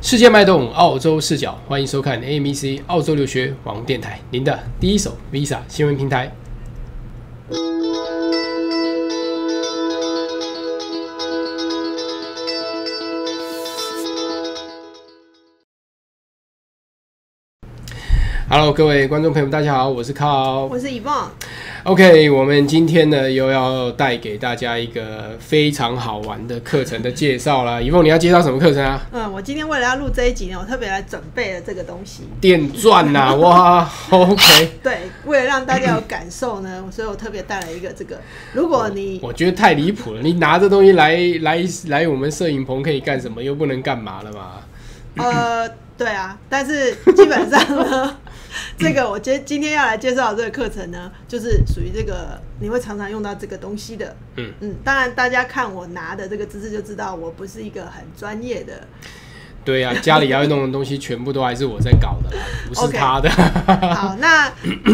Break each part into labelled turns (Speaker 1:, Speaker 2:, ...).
Speaker 1: 世界脉动，澳洲视角，欢迎收看 AMEC 澳洲留学网络电台，您的第一手 Visa 新闻平台。Hello， 各位观众朋友们，大家好，我是靠，
Speaker 2: 我是
Speaker 1: Yvonne。OK， 我们今天呢又要带给大家一个非常好玩的课程的介绍啦。Yvonne， 你要介绍什么课程啊？
Speaker 2: 我今天为了要录这一集呢，我特别来准备了这个东西。
Speaker 1: 电钻呐，哇 ，OK。
Speaker 2: 对，为了让大家有感受呢，所以我特别带了一个这个。如果你
Speaker 1: 我觉得太离谱了，你拿这东西来我们摄影棚可以干什么？又不能干嘛了嘛？
Speaker 2: 对啊，但是基本上呢，这个我今天要来介绍的这个课程呢，就是属于这个你会常常用到这个东西的。当然大家看我拿的这个姿势就知道我不是一个很专业的。
Speaker 1: 对啊，家里要弄的东西全部都还是我在搞的啦，不是他的。
Speaker 2: 好，那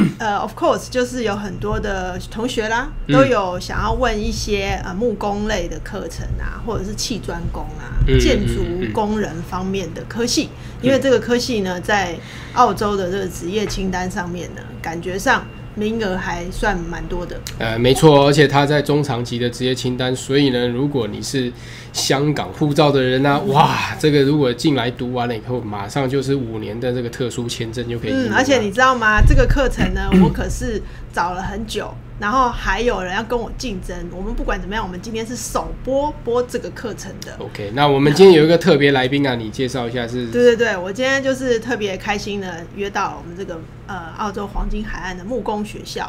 Speaker 2: of course 就是有很多的同学啦，都有想要问一些木工类的课程啊，或者是砌砖工啊、建筑工人方面的科系，因为这个科系呢，在澳洲的这个职业清单上面呢，感觉上名额还算蛮多的。
Speaker 1: 没错，而且他在中长期的职业清单，所以呢，如果你是香港护照的人啊，哇，这个如果进来读完了以后，马上就是5年的这个特殊签证就可以。
Speaker 2: 而且你知道吗？这个课程呢，我可是找了很久，然后还有人要跟我竞争。我们不管怎么样，我们今天是首播这个课程的。
Speaker 1: OK， 那我们今天有一个特别来宾啊，你介绍一下是？
Speaker 2: 对，我今天就是特别开心的约到了我们这个澳洲黄金海岸的木工学校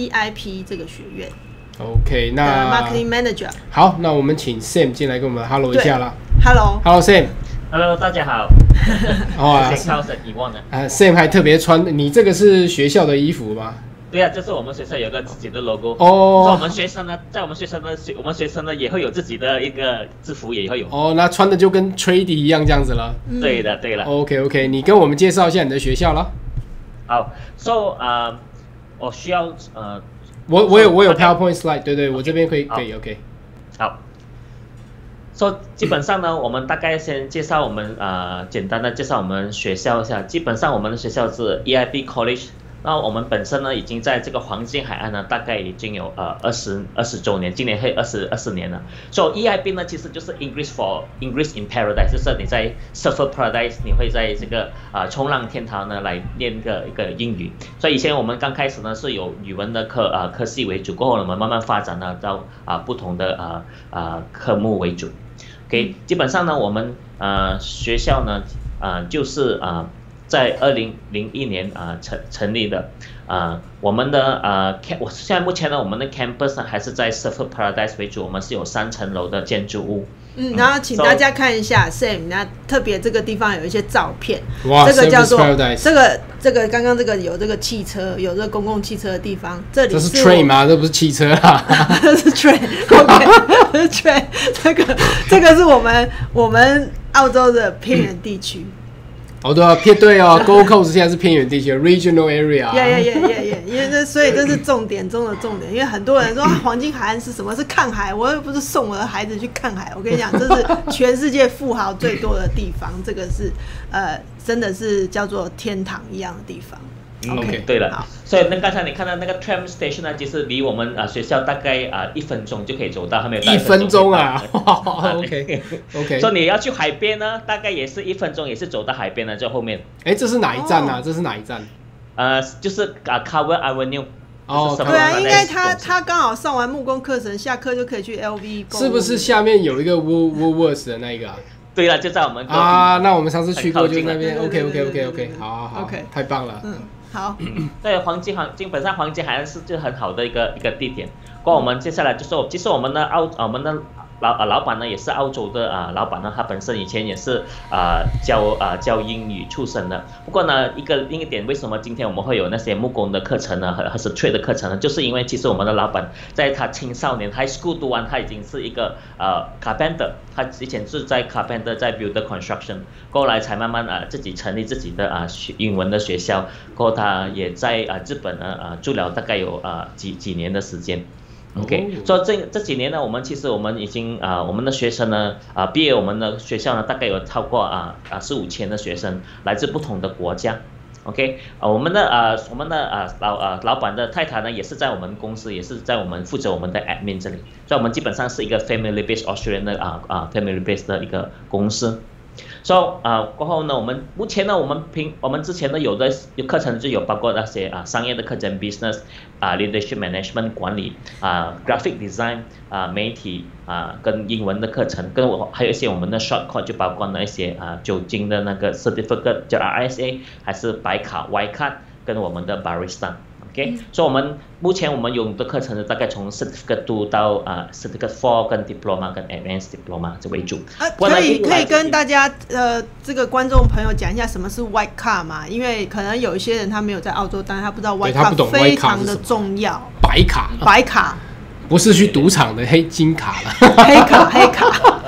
Speaker 2: EIP 这个学院。
Speaker 1: OK， 那
Speaker 2: Marketing Manager。
Speaker 1: 好，那我们请 Sam 进来跟我们 Hello 一下啦。
Speaker 2: Hello
Speaker 3: Sam。Hello， 大家好。我是靠神Yvonne的。
Speaker 1: Sam 还特别穿，你这个是学校的衣服吗？
Speaker 3: 对啊，这是我们学校有个自己的 logo。
Speaker 1: 哦。
Speaker 3: 我们学生呢，在我们学生呢也会有自己的一个制服，也会有。
Speaker 1: 哦，那穿的就跟 Trady 一样这样子了。
Speaker 3: 对了。
Speaker 1: OK， 你跟我们介绍一下你的学校了。
Speaker 3: 好 ，So 我需要
Speaker 1: 我有 PowerPoint slide， 对，我这边可以 OK。好。
Speaker 3: 基本上呢，我们大概先介绍我们简单的介绍我们学校一下。基本上我们的学校是 EIP College。那我们本身呢，已经在这个黄金海岸呢，大概已经有20周年，今年会20年了。所以 EIP 呢，其实就是 English in Paradise， 就是你在 Surfer Paradise， 你会在这个冲浪天堂呢来练一个英语。所以以前我们刚开始呢是有语文的科系为主，过后我们慢慢发展呢到不同的科目为主。OK， 基本上呢，我们学校呢就是在2001年成立的，我们的现在目前呢，我们的 campus 呢还是在 Surfer Paradise 为主，我们是有3层楼的建筑物。
Speaker 2: 然后请大家看一下 Sam， 那特别这个地方有一些照片，
Speaker 1: 哇，
Speaker 2: 这个叫做
Speaker 1: Paradise
Speaker 2: 这个刚刚这个有这个汽车，有这个公共汽车的地方，这里是
Speaker 1: train 吗？这不是汽车啊，
Speaker 2: 这是 train，OK， 这是 train， 这个是我们澳洲的偏远地区。
Speaker 1: 对啊，Gold Coast 现在是偏远地区 ，Regional Area。
Speaker 2: 因为所以这是重点中的重点，因为很多人说黄金海岸是什么？是看海，我又不是送我的孩子去看海。我跟你讲，这是全世界富豪最多的地方，这个是真的是叫做天堂一样的地方。
Speaker 3: OK， 对了，所以刚才你看到那个 tram station 呢，其实离我们学校大概1分钟就可以走到，还没有到
Speaker 1: 1分钟啊，OK，
Speaker 3: 所以你要去海边呢，大概也是1分钟，也是走到海边的这后面。
Speaker 1: 这是哪一站啊？这是哪一站？
Speaker 3: 就是Carver Avenue。
Speaker 2: 对啊，应该他刚好上完木工课程，下课就可以去 LV 购物。
Speaker 1: 是不是下面有一个 Woolworths 的那个？
Speaker 3: 对了，就在我们
Speaker 1: 那我们上次去过就那边。OK， 好，太棒了。
Speaker 2: 好。
Speaker 3: 对，本身黄金海岸是就很好的一个地点。过我们接下来就说，其实我们的老板呢也是澳洲的老板呢，他本身以前也是教英语出身的。不过呢，另一点，为什么今天我们会有那些木工的课程呢，还是 trade 的课程呢？就是因为其实我们的老板在他青少年 high school 读完，他已经是一个carpenter， 他以前是在 carpenter 在 builder construction， 后来才慢慢自己成立自己的英文的学校。过后他也在日本住了大概有几年的时间。 OK， 所以这几年呢，其实我们已经我们的学生呢毕业，我们的学校呢大概有超过4-5千的学生来自不同的国家。OK， 我们的老板的太太呢也是在我们公司，也是在我们负责我们的 admin 这里，所以我们基本上是一个 family based Australian 的family based 的一个公司。So 过后呢，我们目前呢，我们之前呢有课程就有包括那些商业的课程 business leadership management 管理graphic design 媒体跟英文的课程，还有一些我们的 short course 就包括那一些酒精的那个 certificate 叫 RSA 还是白卡 Y card 跟我们的 barista。OK， 所以我们目前有的课程呢，大概从 Certificate 2到Certificate 4跟 Diploma 跟 Advanced Diploma 这为主。
Speaker 2: 可以跟大家这个观众朋友讲一下什么是 White Card 嘛？因为可能有一些人他没有在澳洲，但是他不知道 White Card 非常的重要。白卡
Speaker 1: 不是去赌场的黑金卡了。
Speaker 2: 黑卡。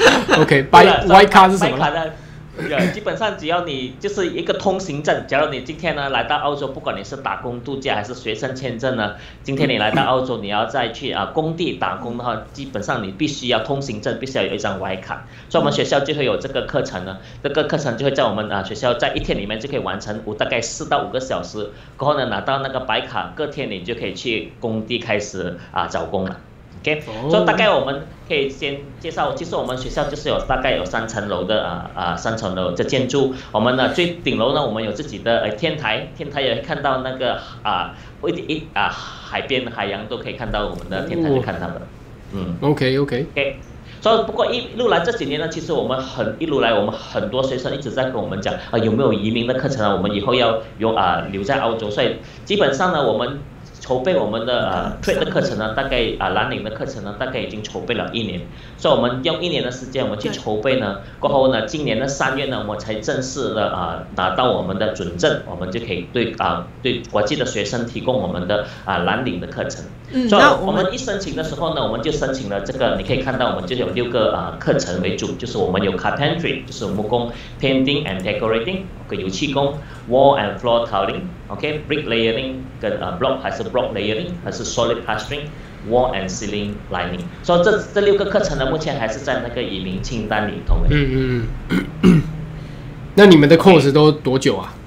Speaker 1: OK，White Card 是什么呢？
Speaker 3: 基本上只要你就是一个通行证，假如你今天呢来到澳洲，不管你是打工度假还是学生签证呢，今天你来到澳洲，你要再去工地打工的话，基本上你必须要通行证，必须要有一张 Y 卡，所以我们学校就会有这个课程呢，这个课程就会在我们学校在一天里面就可以完成大概4到5个小时，过后呢拿到那个白卡，隔天你就可以去工地开始找工了。OK， 所以大概我们可以先介绍，其实我们学校就是大概有3层楼的3层楼的建筑。我们的最顶楼呢，我们有自己的天台也看到那个海边海洋都可以看到，我们的天台就看到的。
Speaker 1: OK。
Speaker 3: 所以不过一路来这几年呢，其实我们很多学生一直在跟我们讲有没有移民的课程我们以后要留在澳洲，所以基本上呢我们筹备我们的trade 的课程呢，大概蓝领的课程呢，大概已经筹备了1年，所以我们用1年的时间我们去筹备呢，过后呢，今年的3月呢，我们才正式的拿到我们的准证，我们就可以对国际的学生提供我们的蓝领的课程。所以我们一申请的时候呢，我们就申请了这个，你可以看到我们就有6个课程为主，就是我们有 carpentry 就是木工 ，painting and decorating， 油漆工 ，wall and floor tiling，bricklayering 跟block 还是 block layering 还是 solid plastering，wall and ceiling lining。所以这6个课程呢，目前还是在那个移民清单里头的。
Speaker 1: 那你们的 course 都多久啊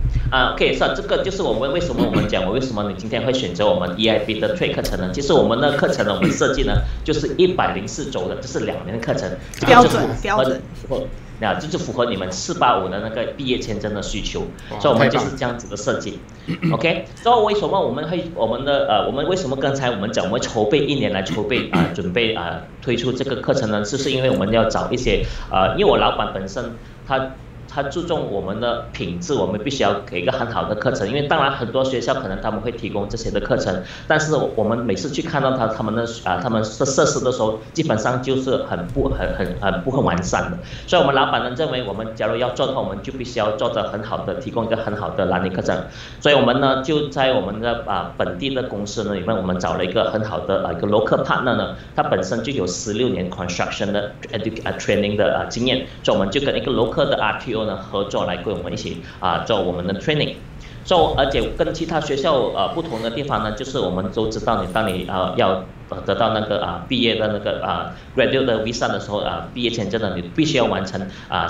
Speaker 3: ？OK， 这个就是我们为什么你今天会选择我们 EIB 的 trade 课程呢？其实我们的课程呢，我们设计呢就是104周的，就是2年的课程，
Speaker 2: 标准。
Speaker 3: 就是符合你们485的那个毕业签证的需求，所以我们就是这样子的设计。OK， 所以为什么我们为什么刚才我们讲我们筹备1年来筹备准备推出这个课程呢？就是因为我们要找一些因为我老板本身他注重我们的品质，我们必须要给一个很好的课程。因为当然很多学校可能他们会提供这些的课程，但是我们每次去看到他们的设施的时候，基本上就是很不完善的。所以我们老板呢认为，我们假如要做的话，我们就必须要做得很好的，提供一个很好的蓝领课程。所以我们呢就在我们的本地的公司呢里面，我们找了一个很好的一个 local partner 呢，他本身就有16年 construction 的training 的经验，所以我们就跟一个 local 的 RTO合作来跟我们一起做我们的 training， 而且跟其他学校不同的地方呢，就是我们都知道当你要得到那个毕业的那个graduate 的 visa 的时候毕业签证呢，你必须要完成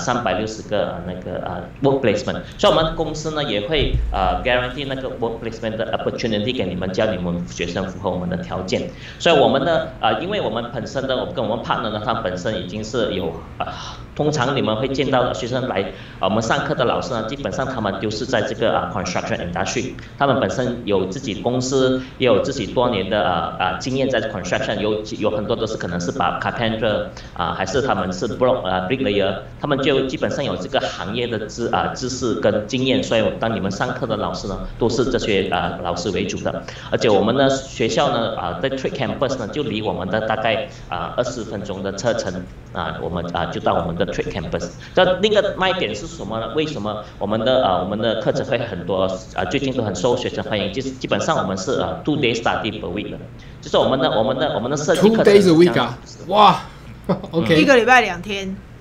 Speaker 3: 360个那个work placement， 所以我们公司呢也会guarantee 那个 work placement 的 opportunity 给你们，叫你们学生符合我们的条件。所以我们的因为我们本身的跟我们 partner 呢，他本身已经是有通常你们会见到的学生来我们上课的老师呢，基本上他们都是在这个construction industry， 他们本身有自己公司，也有自己多年的经验在 construction， 有很多都是可能是把 carpenter 还是他们是 bricklayer， 他们就基本上有这个行业的知识跟经验，所以当你们上课的老师呢，都是这些老师为主的。而且我们的学校呢在 trade campus 呢，就离我们的大概20分钟的车程我们就到我们的 trade campus。另一个卖点是什么呢？为什么我们的课程会很多最近都很受学生欢迎？就是基本上我们是2 day study per week 的，就是我们的设计课程
Speaker 1: 2 days a week 哇 ，OK，
Speaker 2: 1个礼拜2天。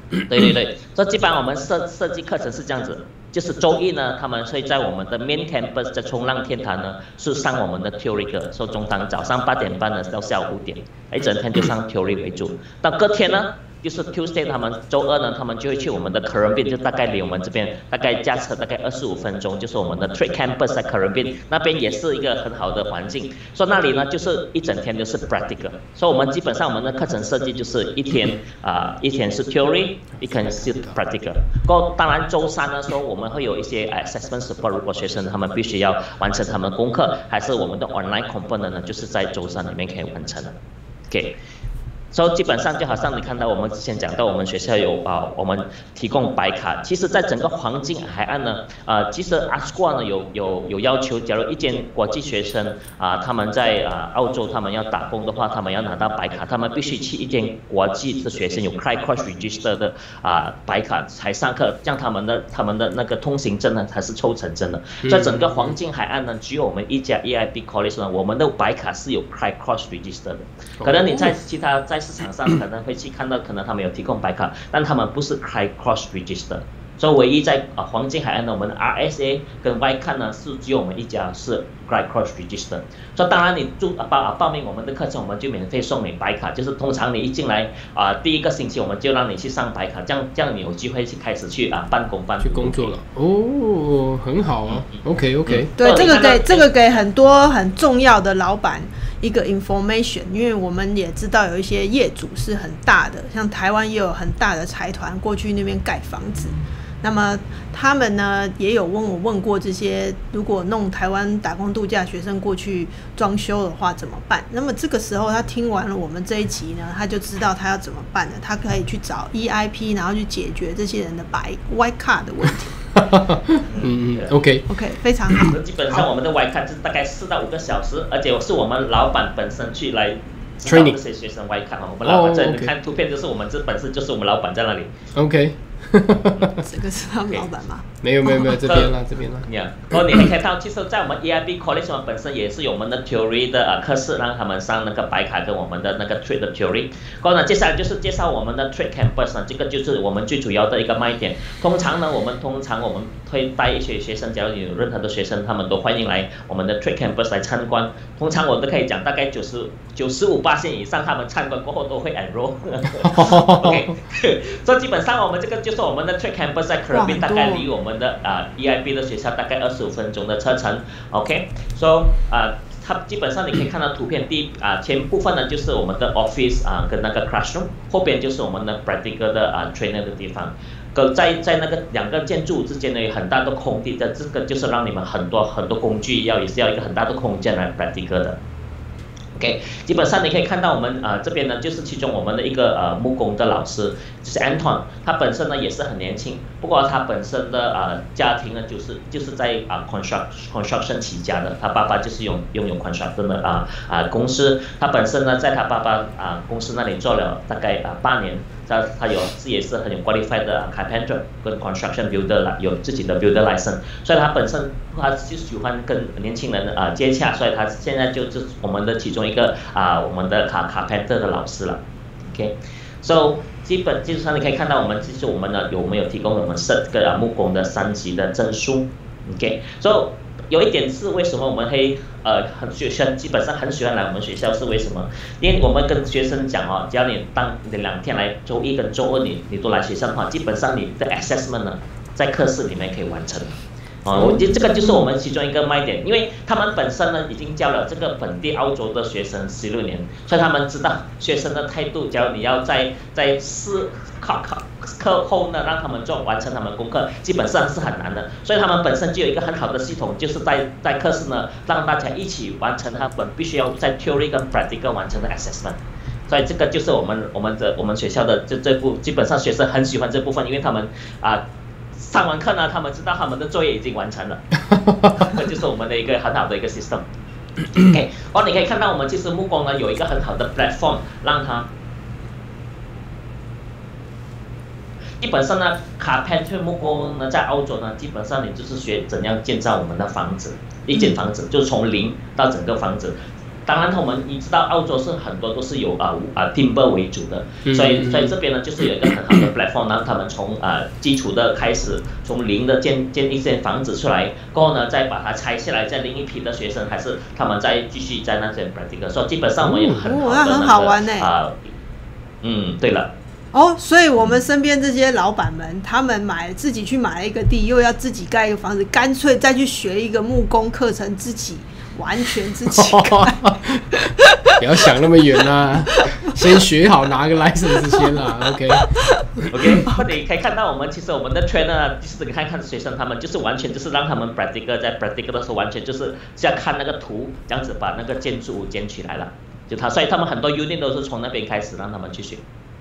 Speaker 3: 对，所以基本上我们设计课程是这样子，就是周一呢，他们会在我们的 main campus 的冲浪天堂呢，是上我们的 theory 课，所以中堂早上8点半呢到下午5点，一整天就上 theory 为主。到隔天呢，就是 Tuesday 他们周二呢，他们就会去我们的 Currumbin， 就大概离我们这边大概驾车大概25分钟，就是我们的 Trade Campus 在 Currumbin 那边也是一个很好的环境，所以那里呢就是一整天都是 practical， 所以我们基本上我们的课程设计就是一天是 theory， 一天是 practical。当然周三的时候我们会有一些 assessment support， 如果学生他们必须要完成他们的功课，还是我们的 online component 呢，就是在周三里面可以完成的。OK。所以基本上就好像你看到我们之前讲到，我们学校有我们提供白卡。其实，在整个黄金海岸呢，其实 ASQA 呢有要求，假如一间国际学生他们在澳洲他们要打工的话，他们要拿到白卡，他们必须去一间国际的学生有 Cross Register 的白卡才上课，这样他们的那个通行证呢才是抽成真的。在整个黄金海岸呢，只有我们一家 EIP College 呢，我们的白卡是有 Cross Register 的。可能你在其他在市场上可能会去看到，可能他们有提供白卡，但他们不是开 cross register， 所以唯一在黄金海岸呢，我们的 RSA 跟 YCAT 呢是只有我们一家是开 cross register。所以当然你报名我们的课程，我们就免费送你白卡，就是通常你一进来第一个星期我们就让你去上白卡，这样你有机会去开始去办公去
Speaker 1: 工作了。哦，很好啊。OK。
Speaker 2: 对，这个给很多很重要的老板一个 information， 因为我们也知道有一些业主是很大的，像台湾也有很大的财团过去那边盖房子，那么他们呢也有问过这些，如果弄台湾打工度假学生过去装修的话怎么办？那么这个时候他听完了我们这一集呢，他就知道他要怎么办了，他可以去找 EIP， 然后去解决这些人的white card 的问题。
Speaker 1: OK，
Speaker 2: 非常好。
Speaker 3: 基本上我们的 white card 是大概4到5个小时，而且是我们老板本身去来 training 这些学生 white card， 我们老板在你看图片就是我们这本身就是我们老板在那里。
Speaker 1: OK。
Speaker 2: 这个是他们老板吗？
Speaker 1: 没有，这边啦。
Speaker 3: 然后你还看到，其实，在我们 EIP College 本身也是有我们的 theory 的课室，让他们上那个白卡跟我们的那个 trade 的 theory。然后呢，接下来就是介绍我们的 trade campus 呢，这个就是我们最主要的一个卖点。通常我们会带一些学生，假如有任何的学生，他们都欢迎来我们的 trade campus 来参观。通常我都可以讲，大概95% 以上，他们参观过后都会 enroll。OK， 所以基本上我们这个就是我们的 trade campus 在 Currumbin， 大概离我们的EIP 的学校大概25分钟的车程。OK， so 它基本上你可以看到图片，前部分呢就是我们的 office 跟那个 classroom， 后边就是我们的 practical 的trainer 的地方。在那个2个建筑之间呢有很大的空地的，这个就是让你们很多工具也是要一个很大的空间来 practical 的。OK， 基本上你可以看到我们这边呢，就是其中我们的一个木工的老师，就是 Anton， 他本身呢也是很年轻，不过他本身的家庭呢就是在construction 起家的，他爸爸就是拥有 construction 的公司，他本身呢在他爸爸公司那里做了大概8年。他也是很有 qualified 的 carpenter 跟 construction builder， 有自己的 builder license， 所以他本身他就喜欢跟年轻人接洽，所以他现在就是我们的其中一个我们的carpenter 的老师了。OK，so 基本上你可以看到我们其实我们有提供我们这个木工的3级的证书。OK，so 有一点是为什么我们会学生基本上很喜欢来我们学校，是为什么？因为我们跟学生讲只要你2天来，周1跟周2你都来学校的话，基本上你的 assessment 呢在课室里面可以完成。我觉得这个就是我们其中一个卖点，因为他们本身呢已经教了这个本地澳洲的学生16年，所以他们知道学生的态度。假如你要在课后呢让他们完成他们功课，基本上是很难的。所以他们本身就有一个很好的系统，就是在课室呢让大家一起完成他们必须要在 theory 跟 practical 完成的 assessment。所以这个就是我们学校的这部，基本上学生很喜欢这部分，因为他们上完课呢，他们知道他们的作业已经完成了，这就是我们的一个很好的一个 system。OK， 你可以看到我们其实木工呢有一个很好的 platform， 让它基本上呢 carpenter 木工呢在澳洲呢，基本上你就是学怎样建造我们的房子，一间房子就是从零到整个房子。 当然你知道澳洲是很多都是有timber 为主的，所以这边呢就是有一个很好的 platform， 让他们从基础的开始，从零的建一些房子出来，过后呢再把它拆下来，再另一批的学生还是他们再继续在那些 practical， 所以基本上我们有很好的
Speaker 2: 很好玩呢。
Speaker 3: 对了。
Speaker 2: 所以我们身边这些老板们，他们自己去买了一个地，又要自己盖一个房子，干脆再去学一个木工课程，完全自己盖。
Speaker 1: 不要想那么远啦，先学好拿个 license 先啦。OK，
Speaker 3: 你可以看到其实我们的 trainer 就是你看学生他们就是完全就是让他们 practical 在 practical 的时候完全就是要看那个图，这样子把那个建筑物建起来了。所以他们很多 unit 都是从那边开始让他们去学。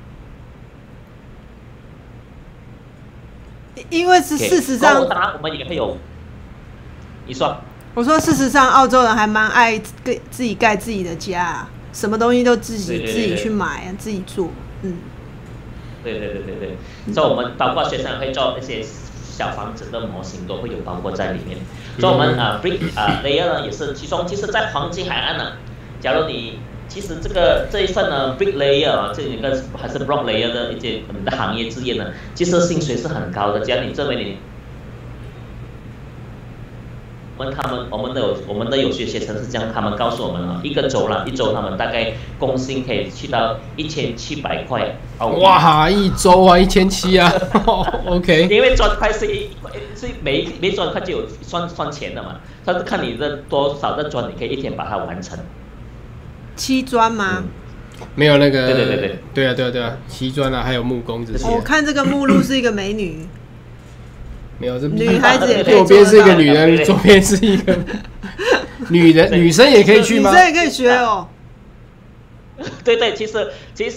Speaker 2: 因为事实上，
Speaker 3: 当然我们也会有。你说。
Speaker 2: 我说，事实上，澳洲人还蛮爱自己盖自己的家，什么东西都自己去买，自己做。
Speaker 3: 对。所以我们包括学生会做那些小房子的模型，都会有包括在里面。所以我们brick layer 呢也是其中，其实在黄金海岸呢，假如你其实这一份呢 brick layer 这一个还是 block layer 的一些的行业之夜呢，其实薪水是很高的。只要你这边你。我们的有些学生是这样，他们告诉我们一周他们大概工薪可以去到1700块。
Speaker 1: 哇，一周啊，1700啊，OK。
Speaker 3: 因为砖块是每砖块就有算钱的嘛，他是看你的多少的砖，你可以一天把它完成。
Speaker 2: 砌砖吗？
Speaker 1: 没有那个。
Speaker 3: 对。
Speaker 1: 对啊，砌砖啊，还有木工这些。
Speaker 2: 我看这个目录是一个美女。
Speaker 1: 没有，这
Speaker 2: 女孩子也可以。
Speaker 1: 右边是一个女人，左边是一个女生也可以去吗？
Speaker 2: 女生也可以学哦。
Speaker 3: 对，其实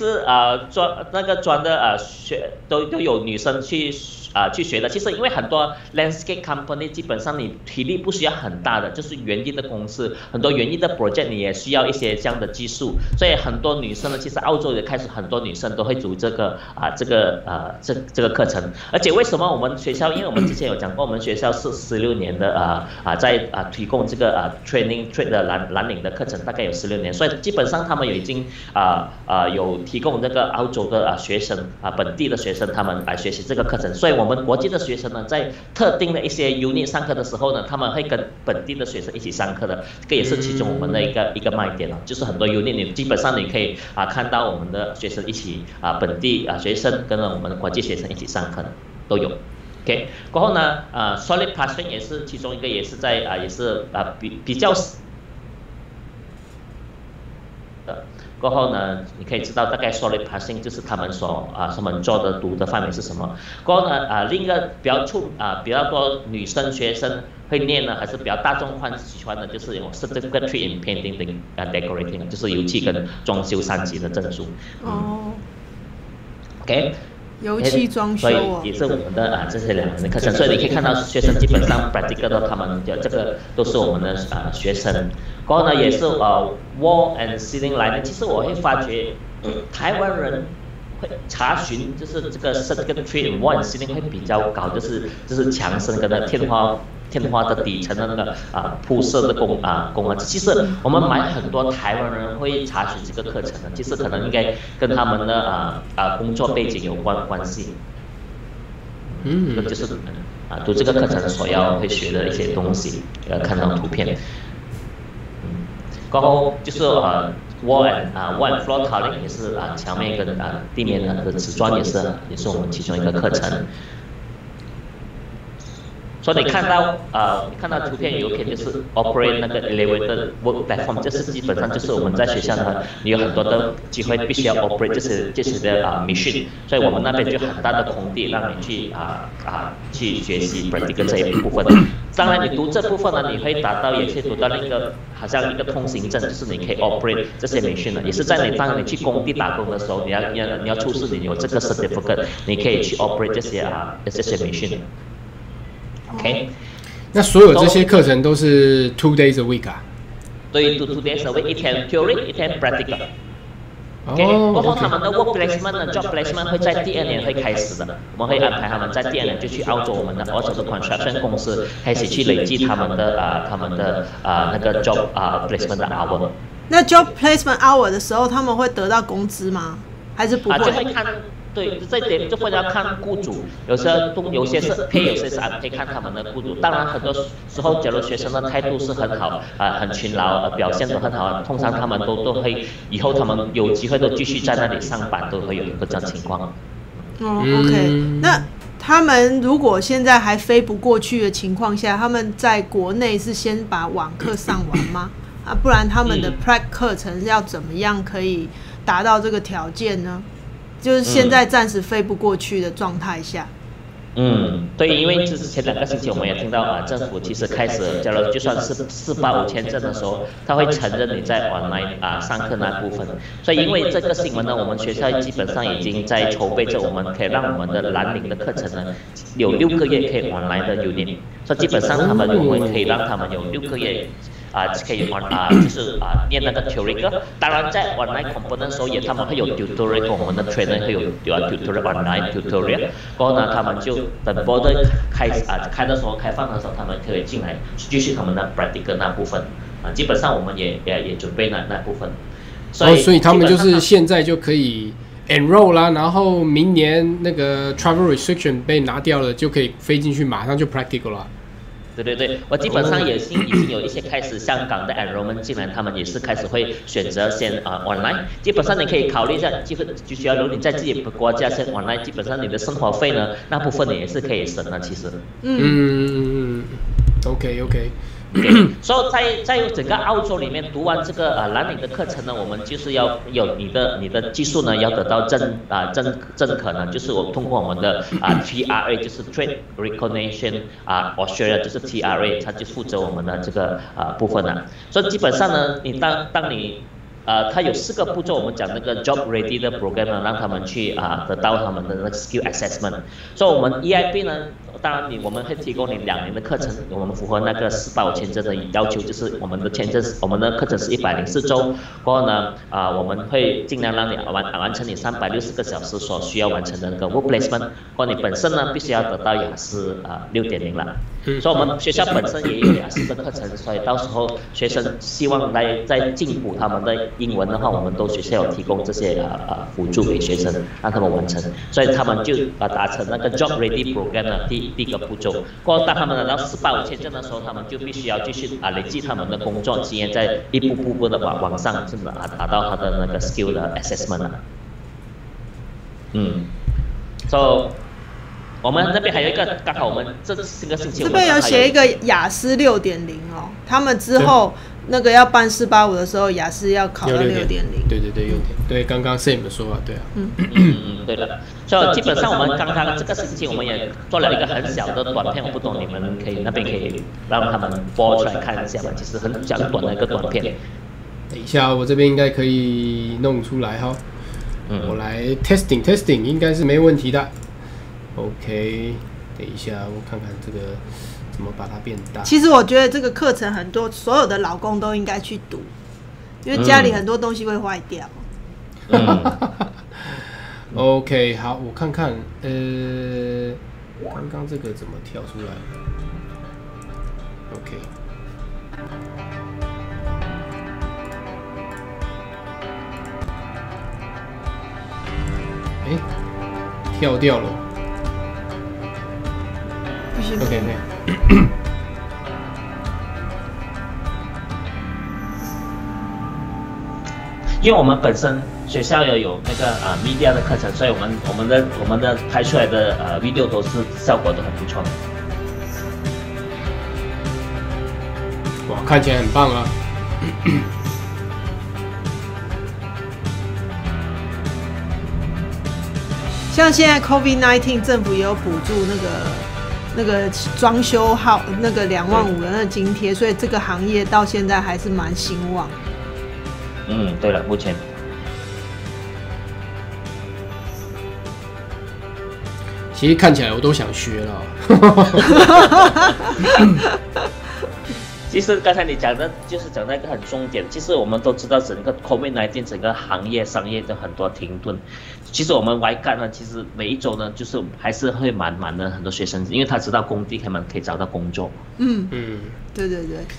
Speaker 3: 砖的学都有女生去学的。其实因为很多 landscape company 基本上你体力不需要很大的，就是园艺的公司，很多园艺的 project 你也需要一些这样的技术，所以很多女生呢，其实澳洲也开始很多女生都会读这个课程。而且为什么我们学校，因为我们之前有讲过，我们学校是16年的在提供这个training 的蓝领的课程，大概有16年，所以基本上他们已经有提供这个澳洲的学生本地的学生他们来学习这个课程，所以我们国际的学生呢，在特定的一些 unit 上课的时候呢，他们会跟本地的学生一起上课的，这个也是其中我们的一个卖点就是很多 unit 你基本上你可以看到我们的学生一起本地学生跟我们国际学生一起上课的都有。OK， 过后呢solid plastering 也是其中一个，也是在也是比较过后呢，你可以知道大概 solid plastering 就是他们做的读的范围是什么。过后呢另一个比较多女生学生会念呢，还是比较大众喜欢的，就是有 certificate in painting and decorating， 就是油漆跟装修3级的证书。OK。
Speaker 2: 油漆装修，
Speaker 3: 所以也是我们的这些2门的课程，所以你可以看到学生基本上 practical 的他们的这个都是我们的学生。然后呢也是wall and ceiling lining， 其实我会发觉台湾人会查询就是这个 certificate wall and ceiling 会比较高，就是墙身跟天花的底层的那个铺设的工其实我们很多台湾人会查询这个课程的，其实可能应该跟他们的工作背景有关系。这就是读这个课程所要会学的一些东西，看到图片。然后就是 wall and floor tiling 也是墙面跟地面的瓷砖也是我们其中一个课程。所以你看到图片有一片就是 operate 那个 elevator work platform， 这是基本上就是我们在学校呢，你有很多的机会必须要 operate 这些的machine， 所以我们那边就很大的空地让你去学习 practical 这一部分。当然你读这部分呢，你会也可以读到那个好像一个通行证，就是你可以 operate 这些 machine 的，也是在当你去工地打工的时候，你要出示你有这个 certificate， 你可以去 operate 这些 machine。OK，
Speaker 1: 那所有这些课程都是 2 days a week 啊？
Speaker 3: 对 ，2 days a week， 一天 theory， 一天 practical。OK， 不过他们的 work placement 呢 ，job placement 会在第2年会开始的，我们会安排他们在第2年就去澳洲我们的 construction 公司开始去累积他们的那个 job placement 的 hour。
Speaker 2: 那 job placement hour 的时候，他们会得到工资吗？还是不会？
Speaker 3: 就会看，对，这一点就会要看雇主，有些是 pay， 有些是unpaid，看他们的雇主。当然，很多时候，假如学生的态度是很好，很勤劳，表现得很好，通常他们都会以后他们有机会都继续在那里上班，都会有一个这样情况。
Speaker 2: OK， 那他们如果现在还飞不过去的情况下，他们在国内是先把网课上完吗？不然他们的 Prac 课程是要怎么样可以达到这个条件呢？就是现在暂时飞不过去的状态下。
Speaker 3: 对，因为之前2个星期我们也听到政府其实开始，假如就算是485签证的时候，他会承认你在 online 上课那部分。所以因为这个新闻呢，我们学校基本上已经在筹备着，我们可以让我们的蓝领的课程呢有6个月可以 online 的unit，所以基本上我们可以让他们有6个月。可以就是念那个 theory 课，当然在 online component 的时候他们会有 tutorial， 我们的 trainer 会有 tutorial online tutorial， 然后呢，他们就等 border 开的时候开放的时候，他们可以进来继续他们的 practical 那部分基本上我们也准备那部分，
Speaker 1: 所以他们就是现在就可以 enroll 啦，然后明年那个 travel restriction 被拿掉了，就可以飞进去，马上就 practical 了。
Speaker 3: 对，我基本上已经有一些开始香港的 enrollment 进来，他们也是开始会选择先online。基本上你可以考虑一下，就需要如果你在自己的国家先 online， 基本上你的生活费呢那部分你也是可以省的，其实。
Speaker 1: OK。
Speaker 3: 所以在整个澳洲里面读完这个蓝领的课程呢，我们就是要有你的技术呢要得到认可呢，就是我通过我们的TRA， 就是 Trade Recognition Australia， 就是 TRA， 它就负责我们的这个部分呢。所以基本上呢，你当你它有4个步骤，我们讲那个 job ready 的 program 呢，让他们去得到他们的那个 skill assessment。所以我们 EIB 呢，当然我们会提供你2年的课程，我们符合那个485签证的要求，就是我们的课程是104周，然后呢我们会尽量让你完成你360个小时所需要完成的那个 work placement， 然后你本身呢必须要得到雅思6.0了。所以我们学校本身也有雅思的课程，所以到时候学生希望再进步他们的英文的话，我们都学校有提供这些辅助给学生，让他们完成，所以他们就达成那个 job ready program 的第一个步骤。过后当他们拿到485签证的时候，他们就必须要继续累积他们的工作经验，在一步步的往上，甚至达到他的那个 skill 的 assessment 了。So我们这边还有一个，刚好我们这个星期
Speaker 2: 这边有写一个雅思6.0哦，他们之后那个要办485的时候，雅思要考到6.0。
Speaker 1: 对，刚刚 Sam 说啊，对啊。
Speaker 3: 对的。所以基本上我们刚刚这个星期我们也做了一个很小的短片，我不懂你们那边可以让他们播出来看一下吗？其实很短的一个短片。
Speaker 1: 等一下，我这边应该可以弄出来哈。我来 testing 应该是没问题的。OK， 等一下，我看看这个怎么把它变大。
Speaker 2: 其实我觉得这个课程很多，所有的老公都应该去读，因为家里很多东西会坏掉。
Speaker 1: OK， 好，我看看，刚刚这个怎么跳出来 ？OK， 跳掉了。OK，
Speaker 3: 因为我们本身学校也有那个media 的课程，所以我们的拍出来的video 都是效果都很不错。
Speaker 1: 哇，看起来很棒啊！
Speaker 2: 像现在 COVID-19 政府也有补助那个装修号那个25000的那个津贴，所以这个行业到现在还是蛮兴旺。
Speaker 3: 对了，目前
Speaker 1: 其实看起来我都想学了。
Speaker 3: 其实刚才你讲的就是讲到一个很重点，其实我们都知道整个 COVID-19 整个行业商业的很多停顿。其实我们外干呢，其实每一周呢，就是还是会满的很多学生，因为他知道工地他们可以找到工作。
Speaker 2: 对。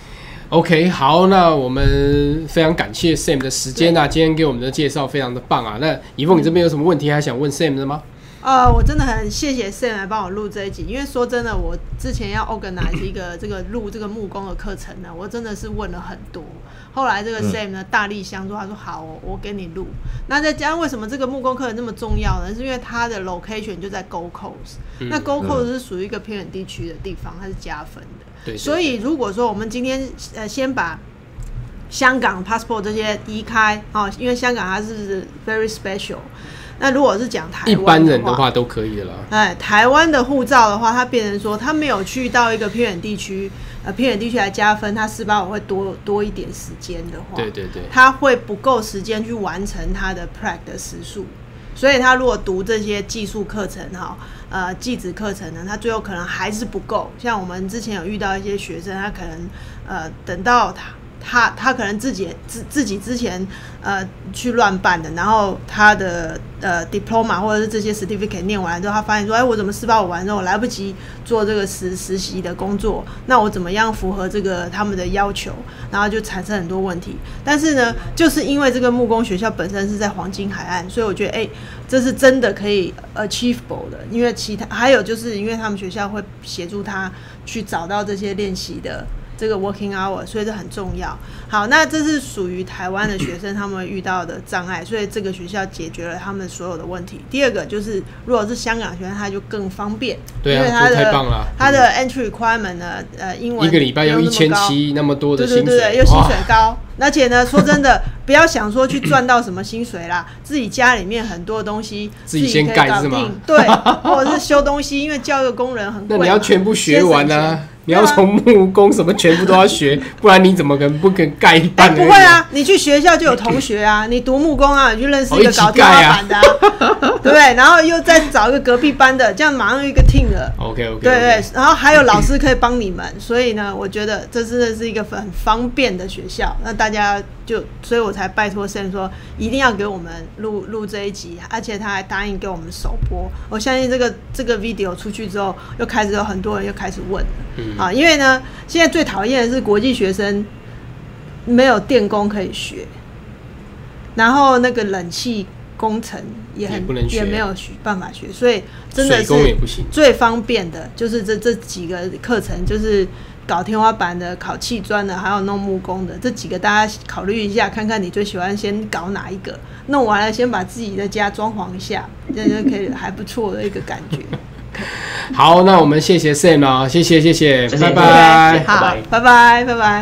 Speaker 1: OK， 好，那我们非常感谢 Sam 的时间啊，今天给我们的介绍非常的棒啊。那怡凤，你这边有什么问题还想问 Sam 的吗？
Speaker 2: 我真的很谢谢 Sam 来帮我录这一集，因为说真的，我之前要 organize 一个录这个木工的课程呢，我真的是问了很多。后来这个 Sam 呢大力相助，他说好，我给你录。那再加上为什么这个木工课程那么重要呢？是因为它的 location 就在 Gold Coast，那 Gold Coast 是属于一个偏远地区的地方，它是加分的。
Speaker 1: 对，
Speaker 2: 所以如果说我们今天先把香港 passport 这些移开因为香港它是 very special。那如果是讲台湾的话，
Speaker 1: 一般人的话都可以的啦。
Speaker 2: 台湾的护照的话，它变成说他没有去到一个偏远地区，偏远地区来加分，他485会多一点时间的话，
Speaker 1: 对，
Speaker 2: 他会不够时间去完成他的 prac 的时数，所以他如果读这些技术课程技职课程呢，他最后可能还是不够。像我们之前有遇到一些学生，他可能等到他可能自己之前去乱办的，然后他的diploma 或者是这些 certificate 念完之后，他发现说，我怎么485完之后我来不及做这个实习的工作，那我怎么样符合这个他们的要求，然后就产生很多问题。但是呢，就是因为这个木工学校本身是在黄金海岸，所以我觉得这是真的可以 achievable 的。因为还有就是因为他们学校会协助他去找到这些练习的这个 working hour， 所以这很重要。好，那这是属于台湾的学生他们遇到的障碍，所以这个学校解决了他们所有的问题。第二个就是，如果是香港学生，他就更方便，
Speaker 1: 对啊，
Speaker 2: 因为他的 entry requirement 呢，英文
Speaker 1: 一个礼拜要1700，那么多的薪水，
Speaker 2: 对，又薪水高。而且呢，说真的，不要想说去赚到什么薪水啦，自己家里面很多东西
Speaker 1: 自己先盖是吗？
Speaker 2: 对，或者是修东西，因为叫一个工人很贵，
Speaker 1: 那你要全部学完啊。你要从木工什么全部都要学，不然你怎么不可能盖一半？
Speaker 2: 不会啊，你去学校就有同学啊，你读木工啊，你去认识一个搞天花板的对不对？然后又再找一个隔壁班的，这样马上一个 team 了。
Speaker 1: OK，
Speaker 2: 对，然后还有老师可以帮你们，所以呢，我觉得这真的是一个很方便的学校。那大家所以我才拜托 Sam 说一定要给我们录这一集，而且他还答应给我们首播。我相信这个 video 出去之后，又开始有很多人又开始问了。因为呢，现在最讨厌的是国际学生没有电工可以学，然后那个冷气工程也没有办法学，所以真的是最方便的就是这几个课程，就是搞天花板的、烤砌砖的，还有弄木工的，这几个大家考虑一下，看看你最喜欢先搞哪一个，弄完了先把自己的家装潢一下，这就可以还不错的一个感觉。
Speaker 1: 好，那我们谢谢 Sam 啊，谢谢，拜拜，
Speaker 2: 好，拜拜。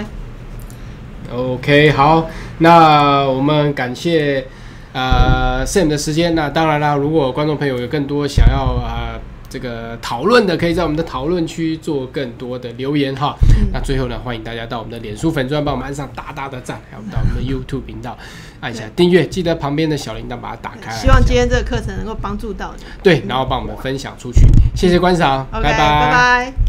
Speaker 1: OK， 好，那我们感谢Sam 的时间。那当然啦，如果观众朋友有更多想要这个讨论的，可以在我们的讨论区做更多的留言哈。那最后呢，欢迎大家到我们的脸书粉专帮我们按上大的赞，还有到我们的 YouTube 频道按一下订阅，记得旁边的小铃铛把它打开。
Speaker 2: 希望今天这个课程能够帮助到你。
Speaker 1: 对，然后帮我们分享出去，谢谢观赏，拜拜。